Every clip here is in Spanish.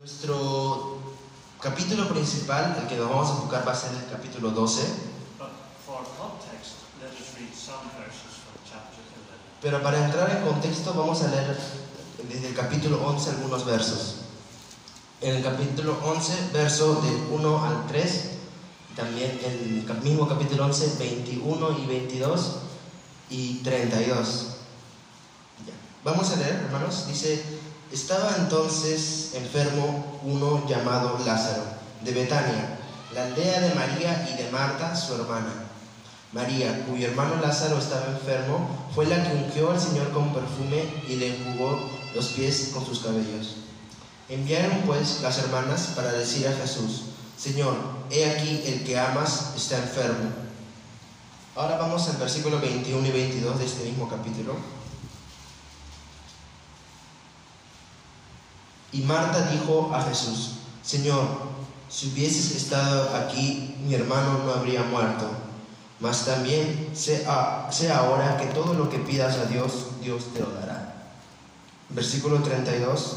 Nuestro capítulo principal, el que nos vamos a enfocar, va a ser el capítulo 12. Pero para entrar en contexto vamos a leer desde el capítulo 11 algunos versos. En el capítulo 11, verso del 1 al 3, también en el mismo capítulo 11, 21 y 22 y 32. Ya. Vamos a leer, hermanos. Dice: estaba entonces enfermo uno llamado Lázaro, de Betania, la aldea de María y de Marta, su hermana. María, cuyo hermano Lázaro estaba enfermo, fue la que ungió al Señor con perfume y le enjugó los pies con sus cabellos. Enviaron pues las hermanas para decir a Jesús: Señor, he aquí el que amas está enfermo. Ahora vamos al versículo 21 y 22 de este mismo capítulo. Y Marta dijo a Jesús: Señor, si hubieses estado aquí, mi hermano no habría muerto. Mas también sé ahora que todo lo que pidas a Dios, Dios te lo dará. Versículo 32.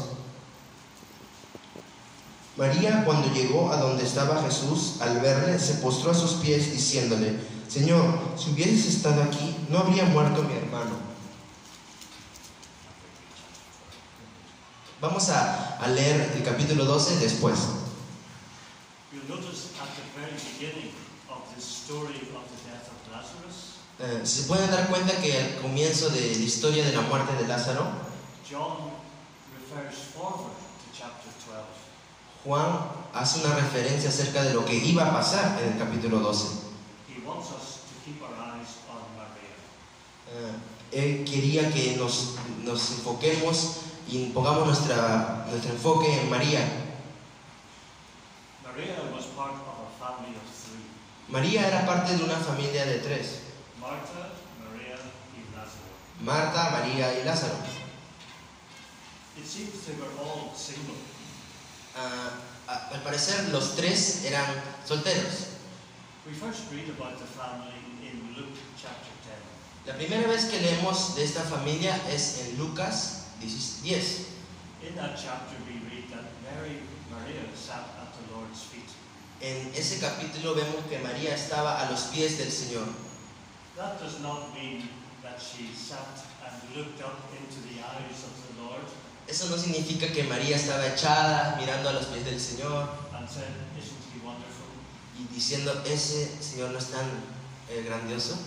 María, cuando llegó a donde estaba Jesús, al verle, se postró a sus pies, diciéndole: Señor, si hubieses estado aquí, no habría muerto mi hermano. Vamos a leer el capítulo 12 después. Se pueden dar cuenta que al comienzo de la historia de la muerte de Lázaro, Juan hace una referencia acerca de lo que iba a pasar en el capítulo 12. Él quería que nos enfoquemos y pongamos nuestro enfoque en María. María era parte de una familia de tres: Marta, María y Lázaro. Al parecer los tres eran solteros. La primera vez que leemos de esta familia es en Lucas 10. En ese capítulo vemos que María estaba a los pies del Señor. Eso no significa que María estaba echada mirando a los pies del Señor y diciendo: ese Señor no es tan grandioso.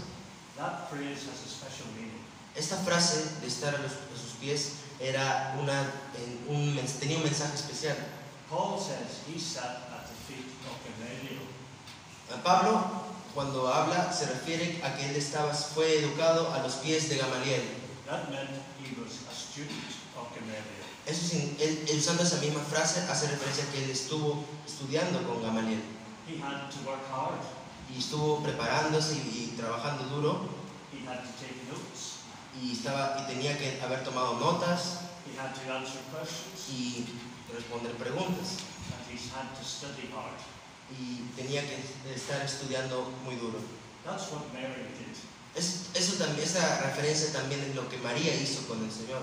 Esta frase de estar a sus pies era tenía un mensaje especial. Pablo, cuando habla, se refiere a que él fue educado a los pies de Gamaliel. Eso, él usando esa misma frase hace referencia a que él estuvo estudiando con Gamaliel. Y estuvo preparándose y trabajando duro. Y tenía que haber tomado notas y responder preguntas. Y tenía que estar estudiando muy duro. Esa referencia también es lo que María hizo con el Señor.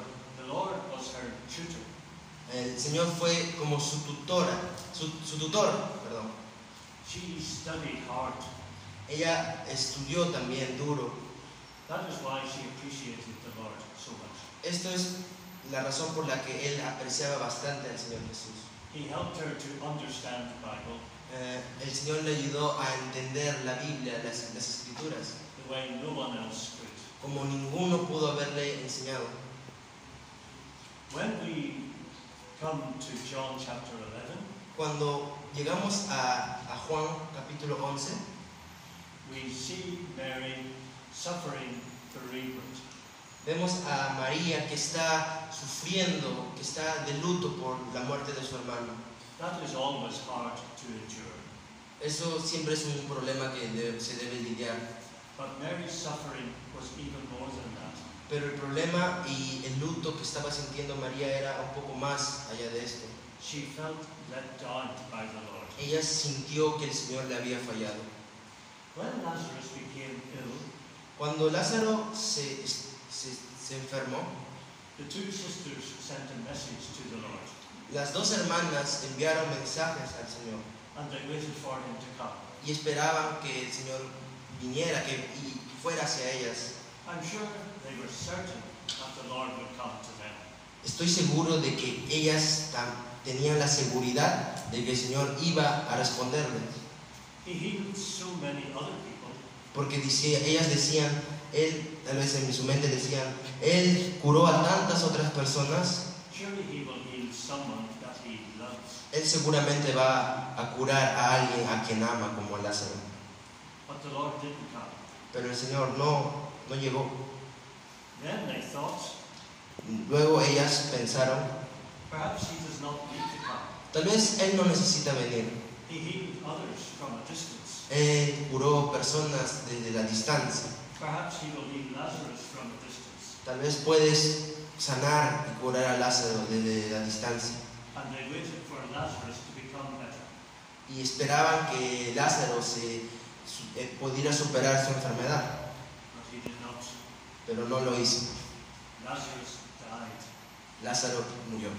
El Señor fue como su tutor. Ella estudió también duro. Esto es la razón por la que él apreciaba bastante al Señor Jesús. El Señor le ayudó a entender la Biblia, las Escrituras, como ninguno pudo haberle enseñado. Cuando llegamos a Juan capítulo 11, vemos a María que está sufriendo, que está de luto por la muerte de su hermano. Eso siempre es un problema que se debe lidiar. Pero el problema y el luto que estaba sintiendo María era un poco más allá de esto. Ella sintió que el Señor le había fallado. Cuando Lázaro se enfermó, the two sisters sent a message to the Lord. Las dos hermanas enviaron mensajes al Señor and they waited for him to come. y esperaban que el Señor viniera y fuera hacia ellas. I'm sure they were certain that the Lord would come to them. Estoy seguro de que ellas tenían la seguridad de que el Señor iba a responderles. He healed so many other people. Porque ellas decían, Él, tal vez en su mente decían, Él curó a tantas otras personas. Surely he will heal someone that he loves. Él seguramente va a curar a alguien a quien ama, como a Lázaro. But the Lord didn't come. Pero el Señor no llegó. Then they thought, Luego ellas pensaron, perhaps he does not need to come. tal vez Él no necesita venir. He healed others from a distance. Él curó personas desde la distancia. Perhaps he will heal Lazarus from a distance. Tal vez puedes sanar y curar a Lázaro desde la distancia. And they waited for Lazarus to become better. Y esperaban que Lázaro pudiera superar su enfermedad, But he did not. pero no lo hizo. Lazarus died. Lázaro murió.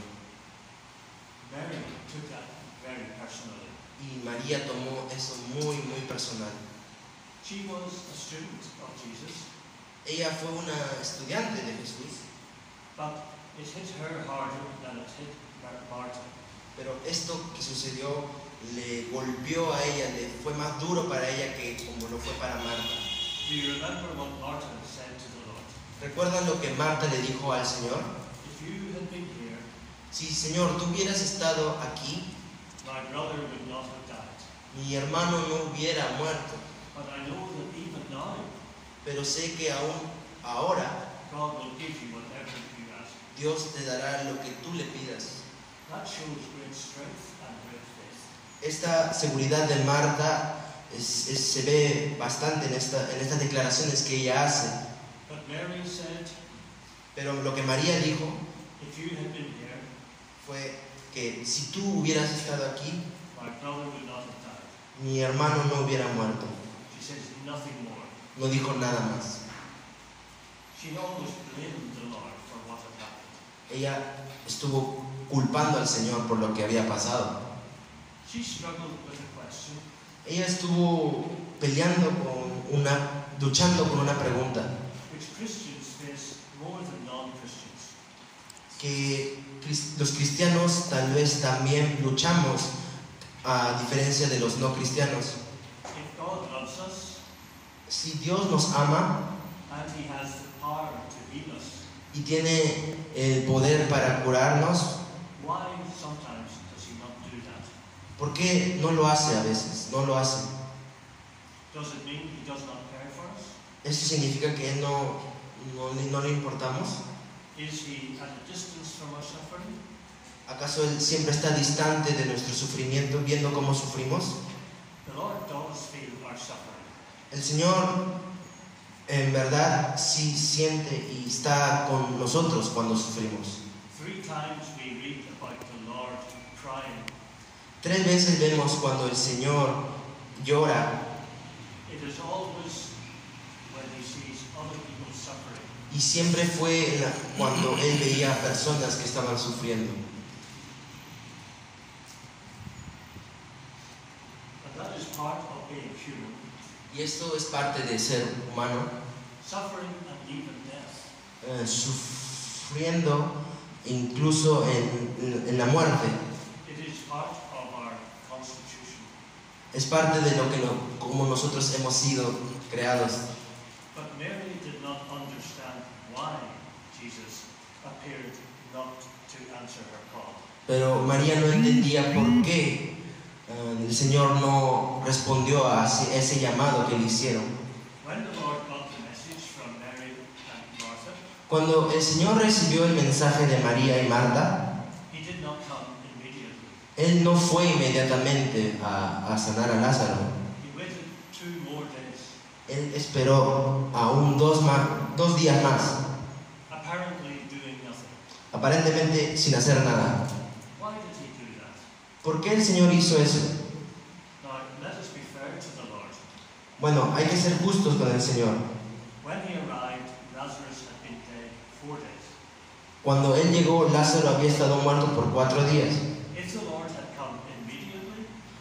Mary took that very personally. Y María tomó eso muy personal. She was a student of Jesus, Ella fue una estudiante de Jesús, but it hit her harder than it hit Martha. pero esto que sucedió le golpeó a ella, le fue más duro para ella que como lo fue para Marta. Do you remember what Martha said to the Lord? ¿Recuerdan lo que Marta le dijo al Señor? If you had been here, Si, Señor, tú hubieras estado aquí, my brother would not have died. mi hermano no hubiera muerto. But I know that even now, Pero sé que aún ahora God will give you whatever you ask. Dios te dará lo que tú le pidas. That shows great strength and great faith. Esta seguridad de Marta se ve bastante en estas declaraciones que ella hace. But Mary said, Pero lo que María dijo if you had been here, fue que si tú hubieras estado aquí, my brother would not have died. mi hermano no hubiera muerto. She says nothing more. No dijo nada más. She always blamed the Lord for what had happened. Ella estuvo culpando al Señor por lo que había pasado. She struggled with a question. Ella estuvo luchando con una pregunta Which Christians face more than non-Christians. que los cristianos tal vez también luchamos, a diferencia de los no cristianos. If God loves us Si Dios nos ama and He has the power to heal us, y tiene el poder para curarnos, why sometimes does He not do that? ¿por qué no lo hace a veces? No lo hace. Does it mean He does not care for us? ¿Eso significa que Él no le importamos? Is He at a distance from our suffering? ¿Acaso Él siempre está distante de nuestro sufrimiento, viendo cómo sufrimos? The Lord does feel our suffering. El Señor en verdad sí siente y está con nosotros cuando sufrimos. 3 times we read about the Lord crying. 3 veces vemos cuando el Señor llora It is always when He sees other people suffering. y siempre fue cuando Él veía a personas que estaban sufriendo. And that is part of being human. Y esto es parte de ser humano, Suffering and even death. sufriendo incluso en la muerte. It is part of our constitution. Es parte de como nosotros hemos sido creados. But Mary did not understand why Jesus appeared not to answer her call. Pero María no entendía por qué el Señor no respondió a ese llamado que le hicieron. When the Lord got the message from Mary and Martha, Cuando el Señor recibió el mensaje de María y Marta, He did not come immediately. Él no fue inmediatamente a sanar a Lázaro. He waited 2 more days, Él esperó aún 2 días más, apparently doing nothing. aparentemente sin hacer nada. Why did He do that? ¿Por qué el Señor hizo eso? Now, let us be fair to the Lord. Bueno, hay que ser justos con el Señor. When He arrived, Lazarus had been dead 4 days. Cuando Él llegó, Lázaro había estado muerto por 4 días.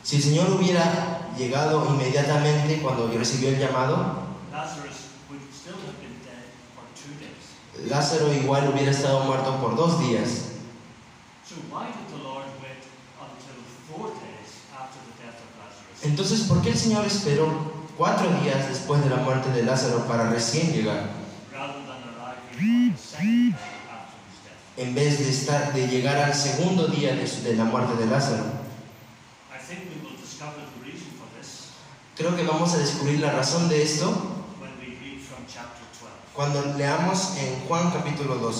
Si el Señor hubiera llegado inmediatamente cuando recibió el llamado, Lazarus would still have been dead for 2 days. Lázaro igual hubiera estado muerto por 2 días. So why did the Lord wait until 4 days after the death of Lazarus? Entonces, ¿por qué el Señor esperó 4 días después de la muerte de Lázaro para recién llegar, Rather than arriving on the second day after his death? en vez de llegar al segundo día de la muerte de Lázaro? I think we will discover the reason for this Creo que vamos a descubrir la razón de esto when we read from chapter 12. cuando leamos en Juan capítulo 12.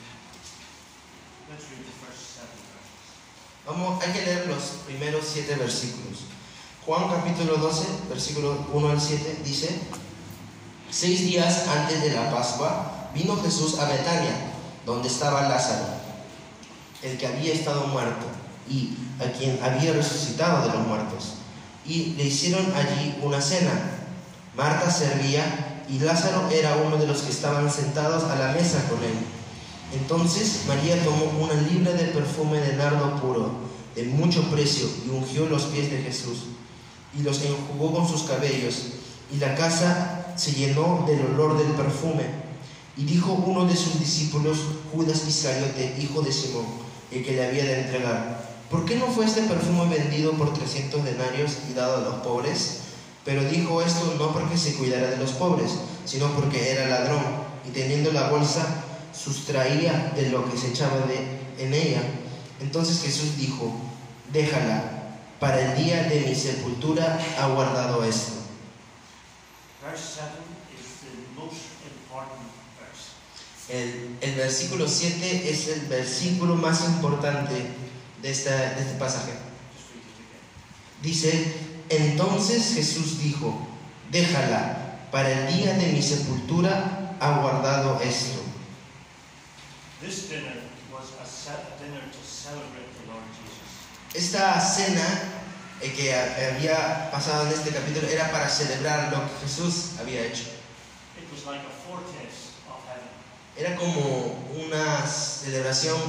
Let's read the first 7 verses. Hay que leer los primeros 7 versículos. Juan capítulo 12, versículo 1 al 7 dice: 6 días antes de la Pascua vino Jesús a Betania, donde estaba Lázaro, el que había estado muerto y a quien había resucitado de los muertos. Y le hicieron allí una cena. Marta servía y Lázaro era uno de los que estaban sentados a la mesa con él. Entonces María tomó una libra de perfume de nardo puro, de mucho precio, y ungió los pies de Jesús, y los enjugó con sus cabellos, y la casa se llenó del olor del perfume. Y dijo uno de sus discípulos, Judas Iscariote, hijo de Simón, el que le había de entregar: ¿por qué no fue este perfume vendido por 300 denarios y dado a los pobres? Pero dijo esto no porque se cuidara de los pobres, sino porque era ladrón, y teniendo la bolsa, sustraía de lo que se echaba en ella. Entonces Jesús dijo: déjala, para el día de mi sepultura ha guardado esto. Verse 7 is the most important verse. El versículo 7 es el versículo más importante de este pasaje. Just read it again. Dice: entonces Jesús dijo: déjala, para el día de mi sepultura ha guardado esto. This dinner was a dinner to celebrate the Lord Jesus. Esta cena que había pasado en este capítulo era para celebrar lo que Jesús había hecho. It was like a foretaste of heaven. Era como una celebración,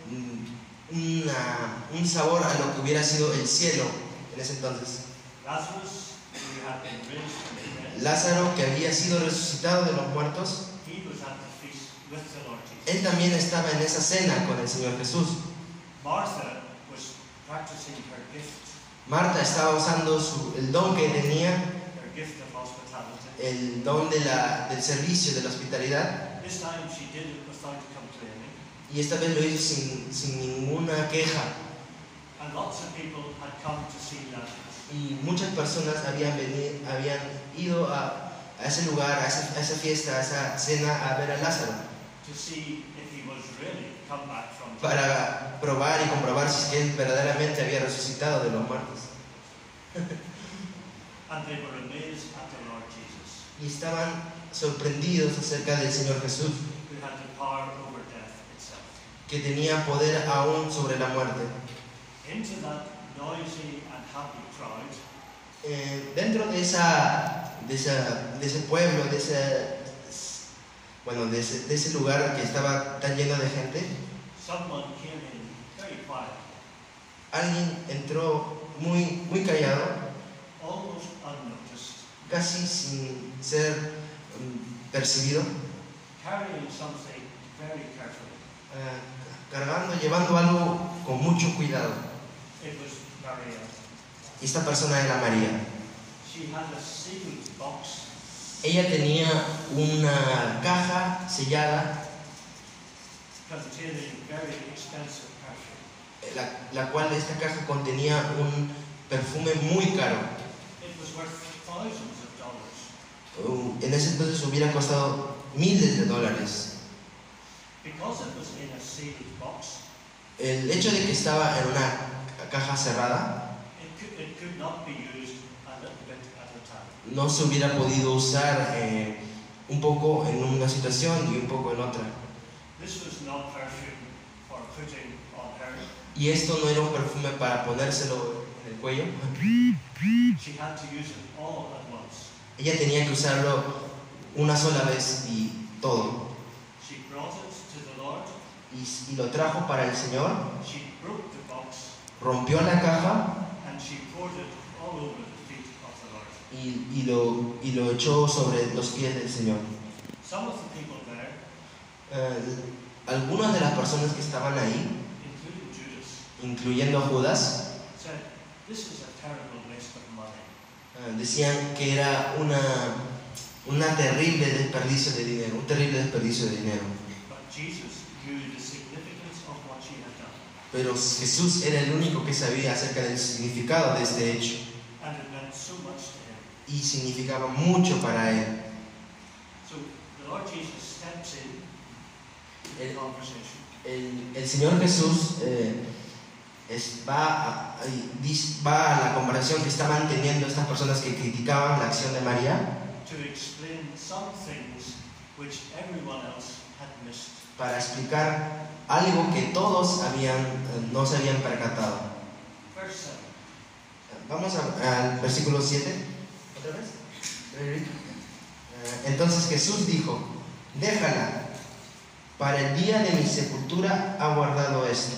un sabor a lo que hubiera sido el cielo en ese entonces. Lazarus, who had been raised from the dead, Lázaro, que había sido resucitado de los muertos, he was at the feast with the Lord Jesus. él también estaba en esa cena con el Señor Jesús. Martha was practicing her gift, Marta estaba usando el don que tenía, her gift of hospitality. el don del servicio, de la hospitalidad, This time she did it without complaining, y esta vez lo hizo sin ninguna queja. and lots of people had come to see Lazarus. Y muchas personas habían ido a ese lugar, a esa fiesta, a esa cena, a ver a Lázaro, To see if he was really come back from the dead. para probar y comprobar si es que él verdaderamente había resucitado de los muertos. And they were amazed at the Lord Jesus, Y estaban sorprendidos acerca del Señor Jesús, who had the power over death itself. que tenía poder aún sobre la muerte. Into that noisy and happy crowd, Dentro de ese pueblo, de ese lugar que estaba tan lleno de gente, someone came in very quiet, alguien entró muy callado, almost unnoticed, casi sin ser percibido, carrying something very carefully. llevando algo con mucho cuidado. It was Maria. Y esta persona era María. She had a sealed box Ella tenía una caja sellada, containing very expensive perfume. la cual esta caja contenía un perfume muy caro. It was worth thousands of dollars. En ese entonces hubiera costado miles de dólares. Because it was in a sealed box, El hecho de que estaba en una caja cerrada, it could not be used a little bit at a time. no se hubiera podido usar un poco en una situación y un poco en otra. This was not perfume for putting on her. Y esto no era un perfume para ponérselo en el cuello. She had to use it all at once. Ella tenía que usarlo una sola vez y todo. She brought it to the Lord. Y lo trajo para el Señor, She broke the box rompió la caja and and she poured it all over the feet of the Lord. y lo echó sobre los pies del Señor. Some of the people there, Algunas de las personas que estaban ahí, including Judas, incluyendo a Judas, said, "This is a terrible waste of money." decían que era una terrible desperdicio de dinero, un terrible desperdicio de dinero. But Jesus knew the significance of what she had done, Pero Jesús era el único que sabía acerca del significado de este hecho, and it meant so much to him. y significaba mucho para él. So the Lord Jesus steps in the conversation. El Señor Jesús va a la comparación que estaban teniendo estas personas que criticaban la acción de María, To explain some things which everyone else had missed. para explicar algo que todos no se habían percatado. Verse 7. Vamos al versículo 7. ¿Otra vez? Entonces Jesús dijo: déjala, para el día de mi sepultura ha guardado esto.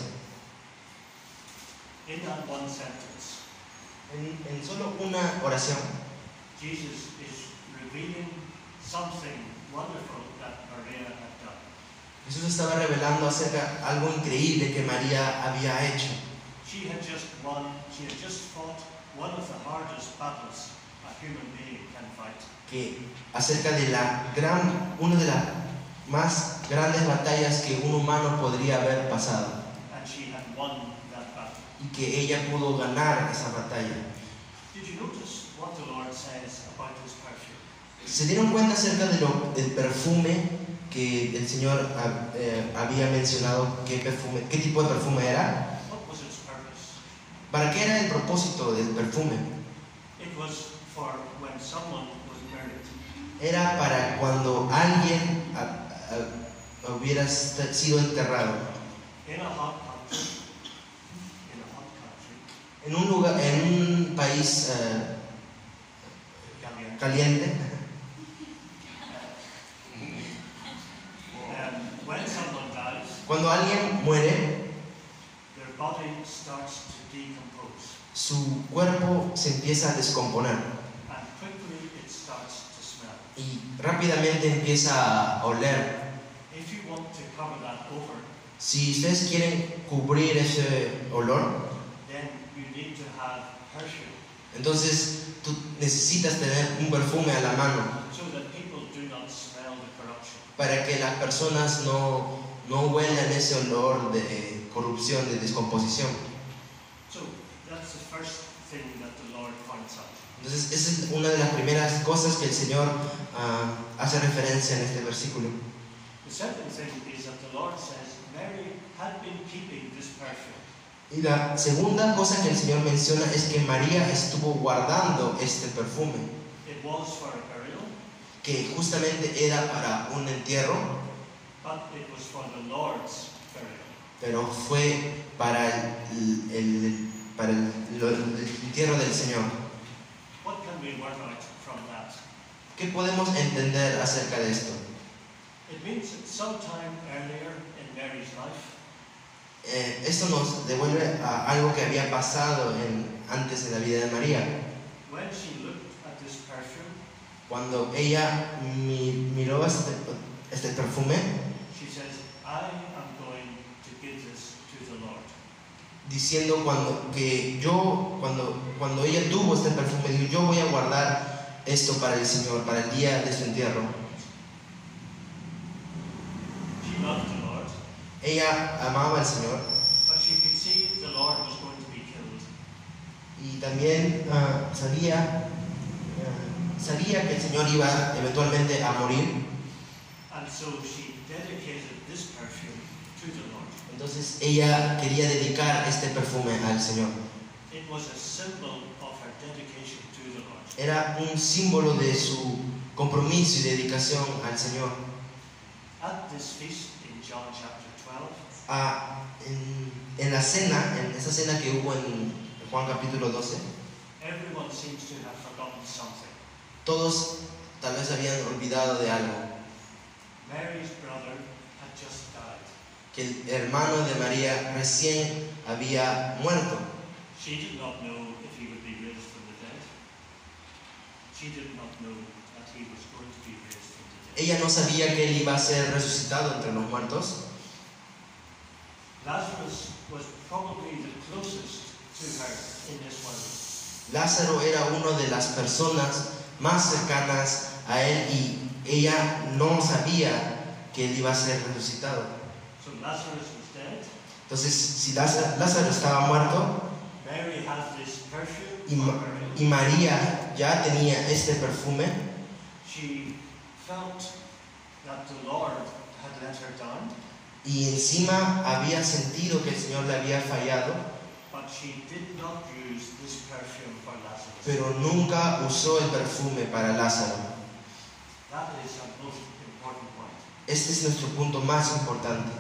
In that one sentence, En solo una oración, Jesus is revealing something wonderful that Maria had done. Jesús estaba revelando acerca de algo increíble que María había hecho. She had just fought one of the hardest battles a human being can fight. Que acerca de una de las más grandes batallas que un humano podría haber pasado, And she had won that battle. y que ella pudo ganar esa batalla. Did you notice what the Lord says about this perfume? ¿Se dieron cuenta acerca del perfume que el Señor había mencionado? ¿Qué tipo de perfume era? What was its purpose? ¿Para qué era el propósito del perfume? It was for when someone was buried. Era para cuando alguien hubiera sido enterrado In a hot country, en un país caliente. when someone dies, Cuando alguien muere, their body starts to decompose, su cuerpo se empieza a descomponer and quickly it starts to smell. y rápidamente empieza a oler. If you want to cover that over, Si ustedes quieren cubrir ese olor, then you need to have perfume, entonces tú necesitas tener un perfume a la mano so that people do not smell the corruption. para que las personas no huelan ese olor de corrupción, de descomposición. So that's the first thing that the Lord points out. Entonces esa es una de las primeras cosas que el Señor hace referencia en este versículo. The second thing is that the Lord says Mary had been keeping this perfume. Y la segunda cosa que el Señor menciona es que María estuvo guardando este perfume, It was for a burial, que justamente era para un entierro, but it was for the Lord's burial. pero fue para el entierro del Señor. What can we work out from that? ¿Qué podemos entender acerca de esto? It means that sometime earlier in Mary's life, Esto nos devuelve a algo que había pasado antes de la vida de María. when she looked at this perfume, Cuando ella miró este perfume, she says, I am going to give this to the Lord. diciendo cuando ella tuvo este perfume, dijo: yo voy a guardar esto para el Señor, para el día de su entierro. She loved the Lord, Ella amaba al Señor but she could see the Lord was going to be killed. y también sabía que el Señor iba eventualmente a morir. And so she dedicated this perfume to the Lord. Entonces ella quería dedicar este perfume al Señor. It was a symbol of her dedication to the Lord. Era un símbolo de su compromiso y dedicación al Señor. At this feast in John chapter 12, En esa cena que hubo en Juan capítulo 12, everyone seems to have forgotten something. todos tal vez habían olvidado de algo, Mary's brother had just died. que el hermano de María recién había muerto. She did not know if he would be raised from the dead. She did not know that he was going to be raised from the dead. Ella no sabía que él iba a ser resucitado entre los muertos. Lazarus was probably the closest to her in this world. Lázaro era una de las personas más cercanas a él y ella no sabía que él iba a ser resucitado. So Lazarus was dead. Entonces, si Lázaro estaba muerto Mary had this perfume y, on her head. y María ya tenía este perfume, She felt that the Lord had let her down, y encima había sentido que el Señor le había fallado, but she did not use this perfume for Lazarus. pero nunca usó el perfume para Lázaro. That is a most important point. Este es nuestro punto más importante.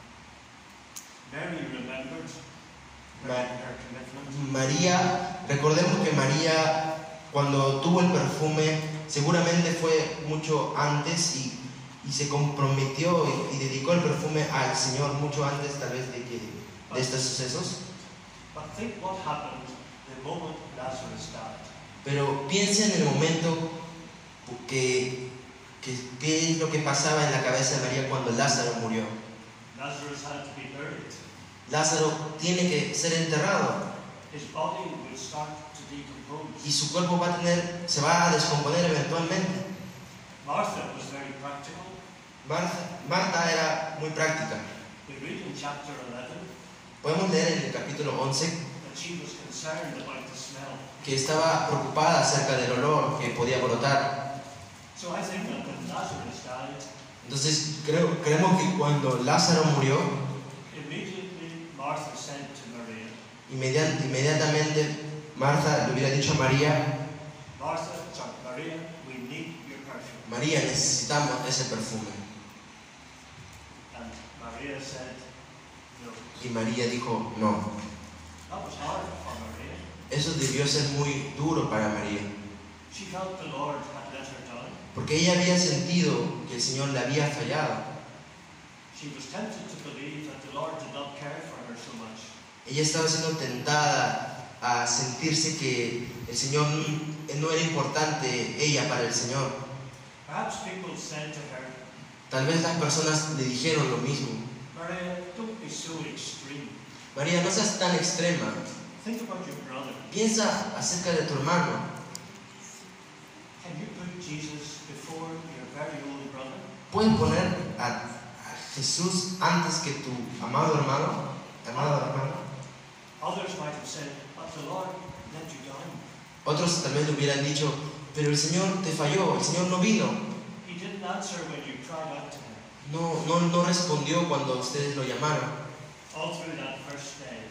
Mary remembered Ma- her commitment. María, recordemos que María, cuando tuvo el perfume, seguramente fue mucho antes y se comprometió y dedicó el perfume al Señor mucho antes tal vez de estos sucesos. But think what happened the moment Lazarus died. Pero piensa en el momento qué es lo que pasaba en la cabeza de María cuando Lázaro murió. Lazarus had to be buried. Lázaro tiene que ser enterrado His body would start to decompose. y su cuerpo se va a descomponer eventualmente. Martha was very practical. Marta era muy práctica. We read in chapter 11 Podemos leer en el capítulo 11 that she was concerned about the smell. que estaba preocupada acerca del olor que podía brotar. So I think that when Lazarus died, Entonces creemos que cuando Lázaro murió, immediately Martha said to Maria, inmediatamente Marta le hubiera dicho a María: Maria, we need your perfume. María, necesitamos ese perfume. And Maria said, no. Y María dijo no. That was hard for Maria. Eso debió ser muy duro para María, She felt the Lord had let her down. porque ella había sentido que el Señor le había fallado. She was tempted to believe that the Lord did not care for her so much. Ella estaba siendo tentada a sentirse que el Señor no era importante ella para el Señor. Perhaps people said to her, Tal vez las personas le dijeron lo mismo: Maria, don't be so extreme. María, no seas tan extrema. Think about your brother. Piensa acerca de tu hermano. Can you put Jesus before your very own brother? ¿Puedes poner a Jesús antes que tu amado hermano? Others might have said, but the Lord let you down. Otros tal vez le hubieran dicho: pero el Señor te falló, el Señor no vino. He didn't answer when you cried out to him. No respondió cuando ustedes lo llamaron. All through that first day,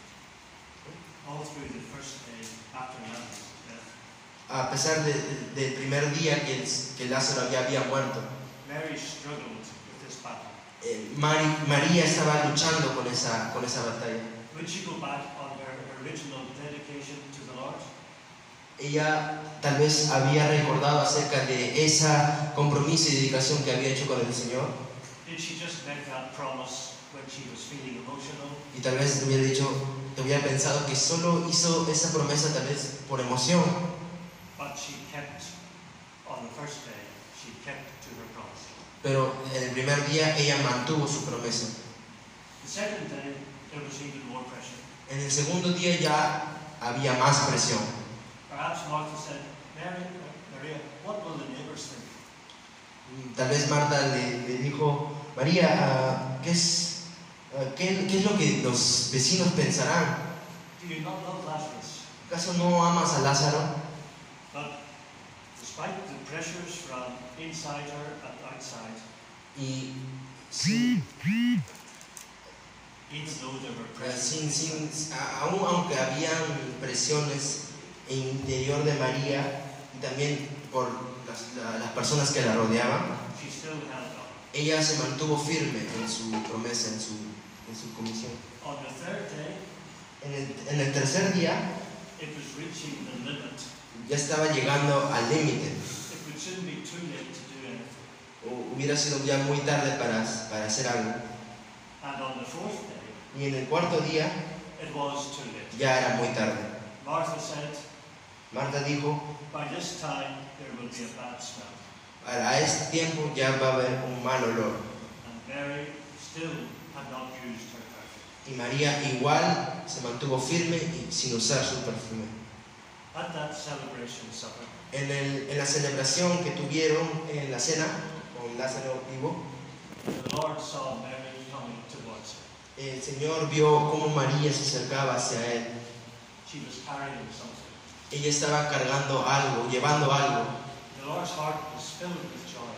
all through the first day after Lazarus' death, A pesar del primer día que Lázaro ya había muerto, Mary struggled with this battle. María estaba luchando con esa batalla. Would she go back on her original dedication to the Lord? Ella tal vez había recordado acerca de ese compromiso y dedicación que había hecho con el Señor, Did she just make that promise when she was feeling emotional? y tal vez hubiera pensado que solo hizo esa promesa tal vez por emoción, But she kept, on the first day, she kept to her promise. pero en el primer día ella mantuvo su promesa. The second day, there was even more pressure. En el segundo día ya había más presión. Perhaps Martha said, Maria, what will the neighbors think? Tal vez Marta le dijo: María, ¿qué es lo que los vecinos pensarán? Do you not love Lazarus? ¿Acaso no amas a Lázaro? But despite the pressures from inside her and outside, Y even though there were pressures, aún aunque habían presiones en el interior de María y también por las personas que la rodeaban, she still held on. ella se mantuvo firme en su promesa, en su comisión. On the third day, En el tercer día it was reaching the limit. ya estaba llegando al límite. It would soon be too late to do anything. Hubiera sido ya muy tarde para hacer algo. And on the fourth day, Y en el cuarto día, it was too late. ya era muy tarde. Martha said, Marta dijo, by this time there will be a bad smell. a este tiempo ya va a haber un mal olor. And Mary still had not used her perfume. Y María igual se mantuvo firme y sin usar su perfume. At that celebration supper, En la celebración que tuvieron en la cena con Lázaro vivo, the Lord saw Mary coming towards him. el Señor vio cómo María se acercaba hacia él. She was carrying something. Ella estaba cargando algo, llevando algo. The Lord's heart was filled with joy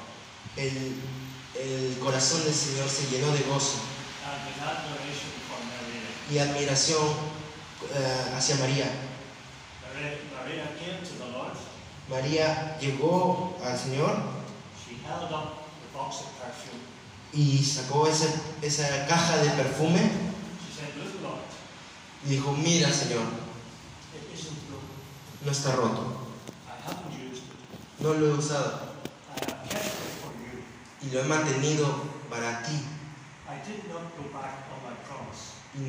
El corazón del Señor se llenó de gozo and with admiration for Mary. y admiración hacia María. Maria came to the Lord. María llegó al Señor She held up the box of perfume. y sacó esa caja de perfume She said, look, Lord, y dijo, mira, Señor, it isn't broken. no está roto, I haven't used it. no lo he usado I have kept it for you. y lo he mantenido para ti I did not go back on my promise. y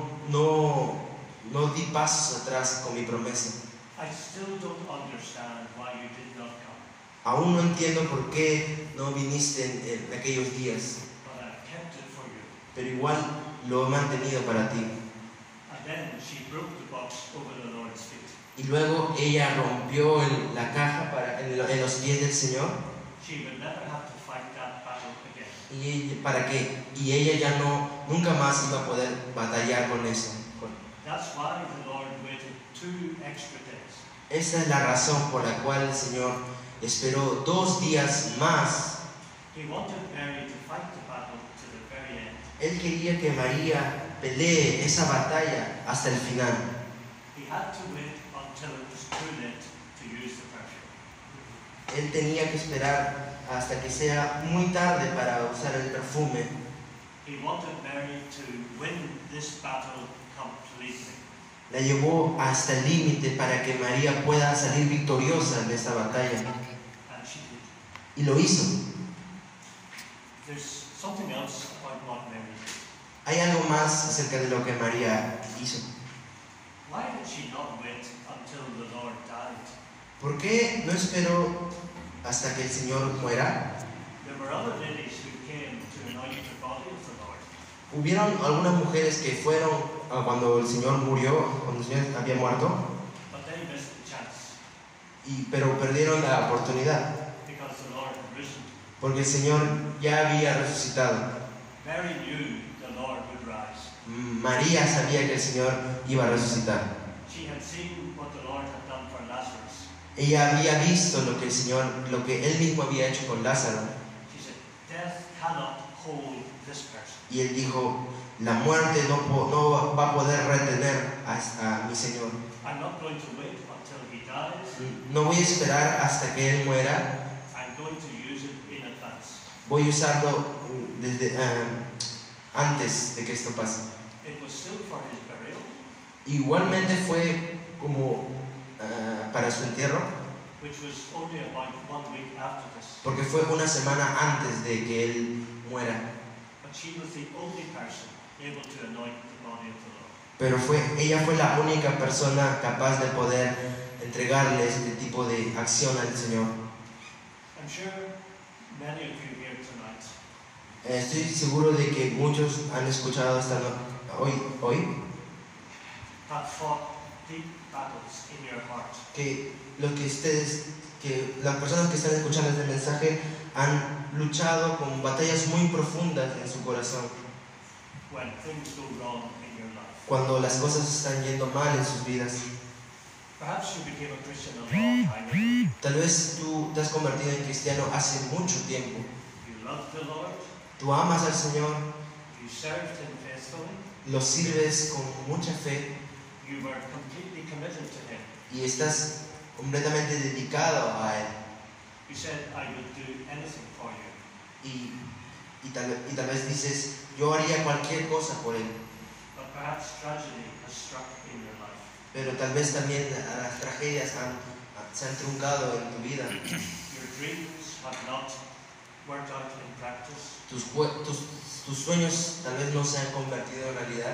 no di pasos atrás con mi promesa. I still don't understand why you did not come, Aún no entiendo por qué no viniste en aquellos días, but I kept it for you. pero igual lo he mantenido para ti. And then she broke the box over the Lord's feet. Y luego ella rompió la caja en los pies del Señor She would never have to fight that battle again. y ella ya nunca más iba a poder batallar con eso. That's why the Lord waited 2 extra days. Esa es la razón por la cual el Señor esperó 2 días más. He wanted Mary to fight the battle to the very end. Él quería que María pelee esa batalla hasta el final. He had to wait until it was too late to use the perfume. Él tenía que esperar hasta que sea muy tarde para usar el perfume. He wanted Mary to win this battle completely. La llevó hasta el límite para que María pueda salir victoriosa en esta batalla. And she did. Y lo hizo. There's something else about what Mary did. Hay algo más acerca de lo que María hizo. Why did she not wait until the Lord died? ¿Por qué no esperó hasta que el Señor muera? There were other ladies who came to anoint the body of the Lord. Hubieron algunas mujeres que fueron cuando el Señor murió, cuando el Señor había muerto, But they missed the chance pero perdieron la oportunidad, because the Lord had risen. porque el Señor ya había resucitado. Mary knew the Lord would rise. María sabía que el Señor iba a resucitar. She had seen what the Lord had done for Lazarus. Ella había visto lo que Él mismo había hecho con Lázaro. She said, death cannot hold this person. Y Él dijo, la muerte no va a poder retener a mi Señor. I'm not going to wait until he dies. No voy a esperar hasta que Él muera. I'm going to use it in advance. Voy a usarlo desde antes de que esto pase. It was still for his burial, Igualmente fue como para su entierro, which was only about 1 week after this. porque fue una semana antes de que Él muera. But she was the only person able to anoint the body of the Lord. Pero ella fue la única persona capaz de poder entregarle este tipo de acción al Señor. I'm sure many of you here tonight Estoy seguro de que muchos han escuchado hoy have fought deep battles in your heart. que las personas que están escuchando este mensaje han luchado con batallas muy profundas en su corazón. When things go wrong in your life. Cuando las cosas están yendo mal en sus vidas. Perhaps you became a Christian a long time ago. Tal vez tú te has convertido en cristiano hace mucho tiempo. You loved the Lord. Tú amas al Señor, You served Him faithfully. lo sirves con mucha fe You were completely committed to Him. y estás completamente dedicado a Él. You said, I would do anything for you. Y tal vez dices, yo haría cualquier cosa por Él. But perhaps tragedy has struck in your life. Pero tal vez también las tragedias se han truncado en tu vida. Your dreams have not worked out in practice. Tus sueños tal vez no se han convertido en realidad.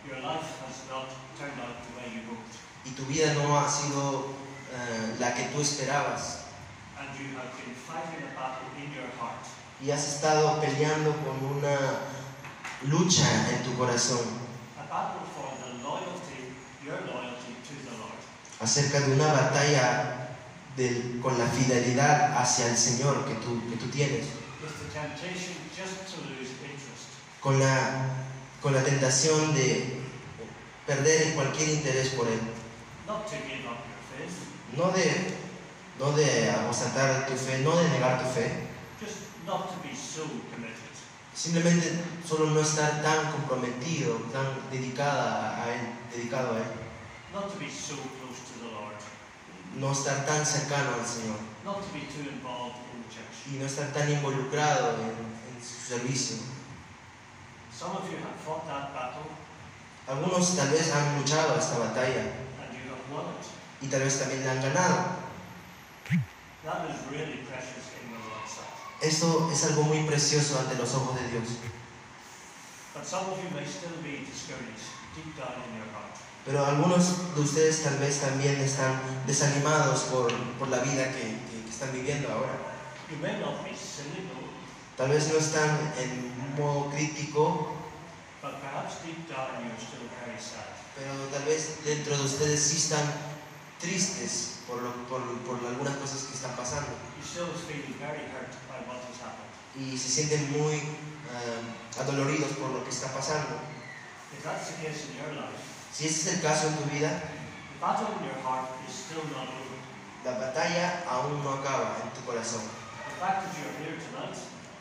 your life has not turned out the way you hoped, y tu vida no ha sido la que tú esperabas, and you have been fighting a battle in your heart y has estado peleando con una lucha en tu corazón a battle for your loyalty to the Lord. acerca de una batalla con la fidelidad hacia el Señor que tú tienes, With the temptation just to lose interest, con la tentación de perder cualquier interés por Él, not to give up your faith, no de apostatar tu fe, no de negar tu fe, just not to be so committed, simplemente solo no estar tan comprometido, tan dedicado a Él, not to be so close to the Lord, no estar tan cercano al Señor not to be too involved in the church. y no estar tan involucrado en su servicio. Some of you have fought that battle Algunos tal vez han luchado esta batalla and you have won it. y tal vez también la han ganado. That is really precious in the Lord's sight. Esto es algo muy precioso ante los ojos de Dios. But some of you may still be discouraged deep down in your heart. Pero algunos de ustedes tal vez también están desanimados por la vida que están viviendo ahora. You may not be cynical, Tal vez no están en modo crítico, but perhaps deep down you're still very sad. pero tal vez dentro de ustedes sí están tristes por algunas cosas que están pasando You still feel very hurt by what has happened. y se sienten muy adoloridos por lo que está pasando. If that's the case in your life, Si ese es el caso en tu vida, the battle in your heart is still not over. la batalla aún no acaba en tu corazón. The fact that you're here tonight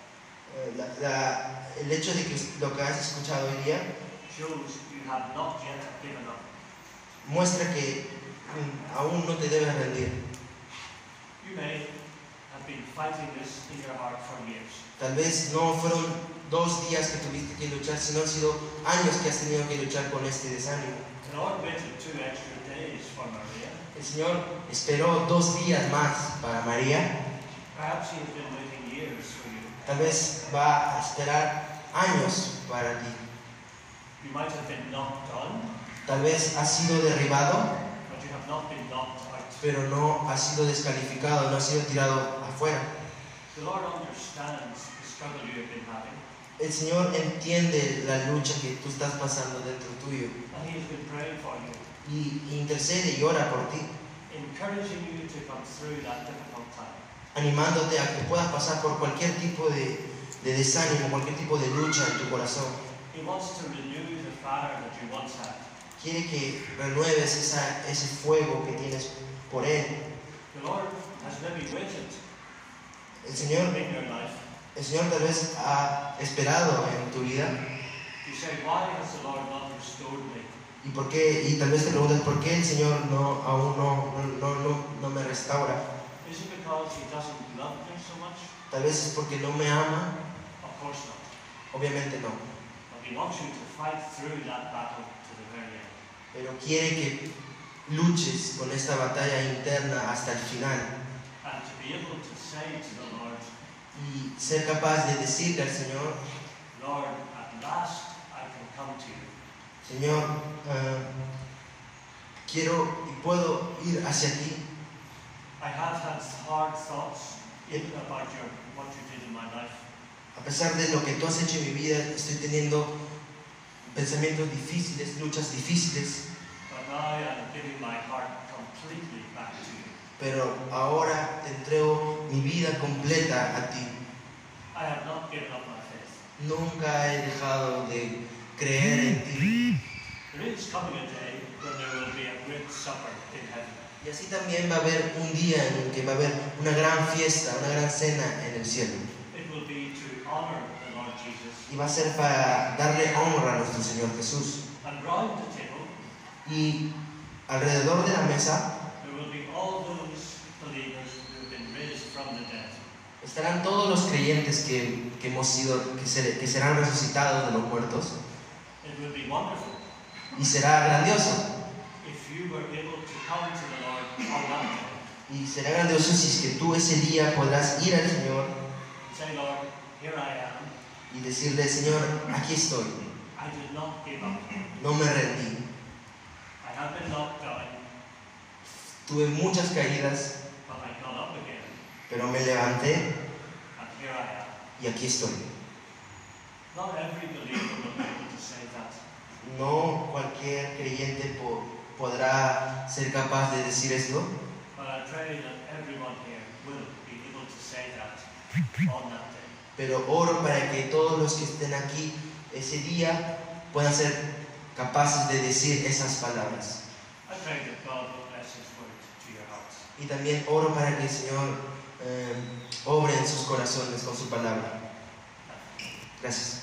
El hecho de que lo que has escuchado hoy día shows you have not yet given up. muestra que aún no te debes rendir. You may have been fighting this in your heart for years. Tal vez no fueron 2 días que tuviste que luchar, sino han sido años que has tenido que luchar con este desánimo. The Lord waited 2 extra days for Maria. El Señor esperó 2 días más para María. Perhaps He has been waiting years for you. Tal vez va a esperar años para ti. You might have been knocked down, Tal vez has sido derribado, but you have not been knocked out. pero no has sido descalificado, no has sido tirado afuera. The Lord understands the struggle you have been having, El Señor entiende la lucha que tú estás pasando dentro tuyo and He has been praying for you, y intercede y ora por ti, encouraging you to come through that difficult time. animándote a que puedas pasar por cualquier tipo de desánimo, cualquier tipo de lucha en tu corazón. He wants to renew the fire that you once had. Quiere que renueves ese fuego que tienes por Él. The Lord has maybe waited El Señor in your life. tal vez ha esperado en tu vida. You say, why has the Lord not restored me? Y tal vez te preguntas por qué el Señor aún no me restaura. Is it because He doesn't love me so much? Tal vez es porque no me ama. Of course not. Obviamente no. But He wants you to fight through that battle to the very end. Pero quiere que luches con esta batalla interna hasta el final And to be able to say to the Lord, y ser capaz de decirle al Señor: Lord, at last I can come to you. Señor, quiero y puedo ir hacia ti. I have had hard thoughts even about what you did in my life. A pesar de lo que tú has hecho en mi vida, estoy teniendo pensamientos difíciles, luchas difíciles, But now I'm giving my heart completely back to you. pero ahora te entrego mi vida completa a ti. I have not given up my faith. Nunca he dejado de creer en ti. There is coming a day when there will be a great supper in heaven. Y así también va a haber un día en el que va a haber una gran fiesta, una gran cena en el cielo. It will be to honor the Lord Jesus. Y va a ser para darle honra a nuestro Señor Jesús. And round the table, Y alrededor de la mesa there will be all those believers who have been raised from the dead. estarán todos los creyentes que serán resucitados de los muertos. It will be wonderful Y será grandioso. if you were able to come to the Lord on that day. Y será grandioso si es que tú ese día podrás ir al Señor Say, Lord, here I am. y decirle: Señor, aquí estoy. I did not give up. no me rendí. I have been knocked down, Tuve muchas caídas, but I got up again, pero me levanté and here I am. y aquí estoy. Not every believer will be able to say that, No cualquier creyente podrá ser capaz de decir esto, but I pray that everyone here will be able to say that on that day. pero oro para que todos los que estén aquí ese día puedan ser capaces de decir esas palabras. I pray that God will bless His word to your hearts. Y también oro para que el Señor obre en sus corazones con su palabra. Gracias.